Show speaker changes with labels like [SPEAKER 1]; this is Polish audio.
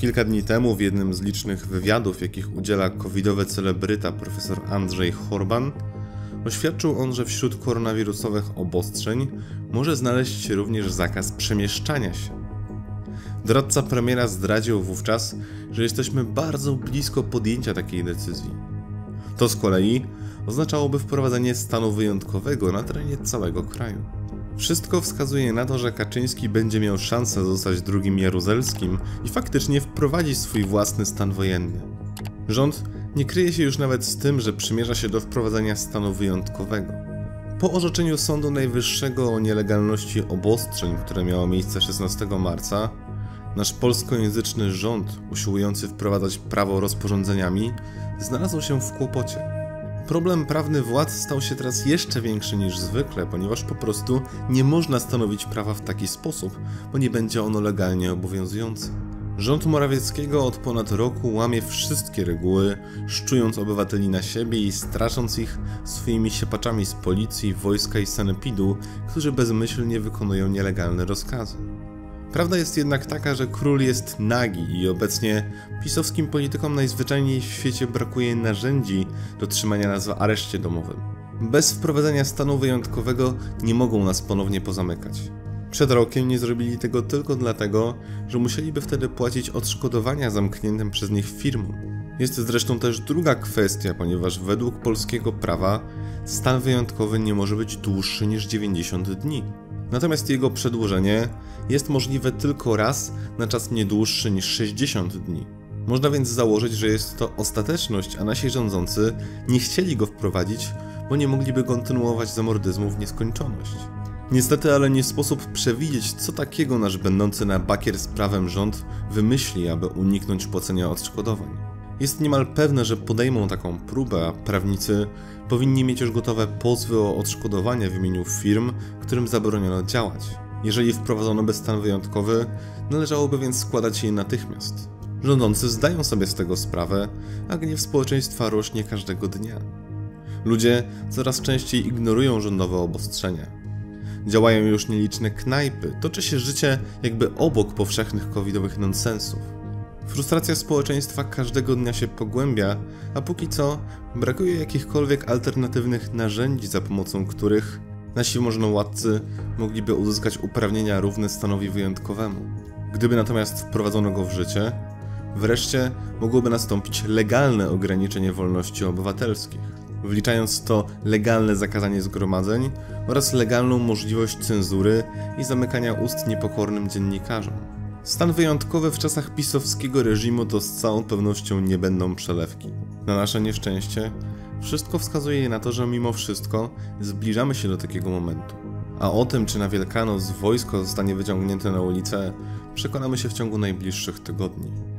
[SPEAKER 1] Kilka dni temu w jednym z licznych wywiadów, jakich udziela covidowy celebryta profesor Andrzej Horban, oświadczył on, że wśród koronawirusowych obostrzeń może znaleźć się również zakaz przemieszczania się. Doradca premiera zdradził wówczas, że jesteśmy bardzo blisko podjęcia takiej decyzji. To z kolei oznaczałoby wprowadzenie stanu wyjątkowego na terenie całego kraju. Wszystko wskazuje na to, że Kaczyński będzie miał szansę zostać drugim Jaruzelskim i faktycznie wprowadzi swój własny stan wojenny. Rząd nie kryje się już nawet z tym, że przymierza się do wprowadzenia stanu wyjątkowego. Po orzeczeniu Sądu Najwyższego o nielegalności obostrzeń, które miało miejsce 16 marca, nasz polskojęzyczny rząd, usiłujący wprowadzać prawo rozporządzeniami, znalazł się w kłopocie. Problem prawny władz stał się teraz jeszcze większy niż zwykle, ponieważ po prostu nie można stanowić prawa w taki sposób, bo nie będzie ono legalnie obowiązujące. Rząd Morawieckiego od ponad roku łamie wszystkie reguły, szczując obywateli na siebie i strasząc ich swoimi siepaczami z policji, wojska i sanepidu, którzy bezmyślnie wykonują nielegalne rozkazy. Prawda jest jednak taka, że król jest nagi i obecnie pisowskim politykom najzwyczajniej w świecie brakuje narzędzi do trzymania nas w areszcie domowym. Bez wprowadzenia stanu wyjątkowego nie mogą nas ponownie pozamykać. Przed rokiem nie zrobili tego tylko dlatego, że musieliby wtedy płacić odszkodowania zamkniętym przez nich firmom. Jest zresztą też druga kwestia, ponieważ według polskiego prawa stan wyjątkowy nie może być dłuższy niż 90 dni. Natomiast jego przedłużenie jest możliwe tylko raz na czas nie dłuższy niż 60 dni. Można więc założyć, że jest to ostateczność, a nasi rządzący nie chcieli go wprowadzić, bo nie mogliby kontynuować zamordyzmu w nieskończoność. Niestety, ale nie sposób przewidzieć, co takiego nasz będący na bakier z prawem rząd wymyśli, aby uniknąć płacenia odszkodowań. Jest niemal pewne, że podejmą taką próbę, a prawnicy powinni mieć już gotowe pozwy o odszkodowania w imieniu firm, którym zabroniono działać. Jeżeli wprowadzono by stan wyjątkowy, należałoby więc składać je natychmiast. Rządzący zdają sobie z tego sprawę, a gniew społeczeństwa rośnie każdego dnia. Ludzie coraz częściej ignorują rządowe obostrzenia. Działają już nieliczne knajpy, toczy się życie jakby obok powszechnych covidowych nonsensów. Frustracja społeczeństwa każdego dnia się pogłębia, a póki co brakuje jakichkolwiek alternatywnych narzędzi, za pomocą których nasi możnowładcy mogliby uzyskać uprawnienia równe stanowi wyjątkowemu. Gdyby natomiast wprowadzono go w życie, wreszcie mogłoby nastąpić legalne ograniczenie wolności obywatelskich, wliczając w to legalne zakazanie zgromadzeń oraz legalną możliwość cenzury i zamykania ust niepokornym dziennikarzom. Stan wyjątkowy w czasach pisowskiego reżimu to z całą pewnością nie będą przelewki. Na nasze nieszczęście wszystko wskazuje na to, że mimo wszystko zbliżamy się do takiego momentu. A o tym, czy na Wielkanoc wojsko zostanie wyciągnięte na ulicę, przekonamy się w ciągu najbliższych tygodni.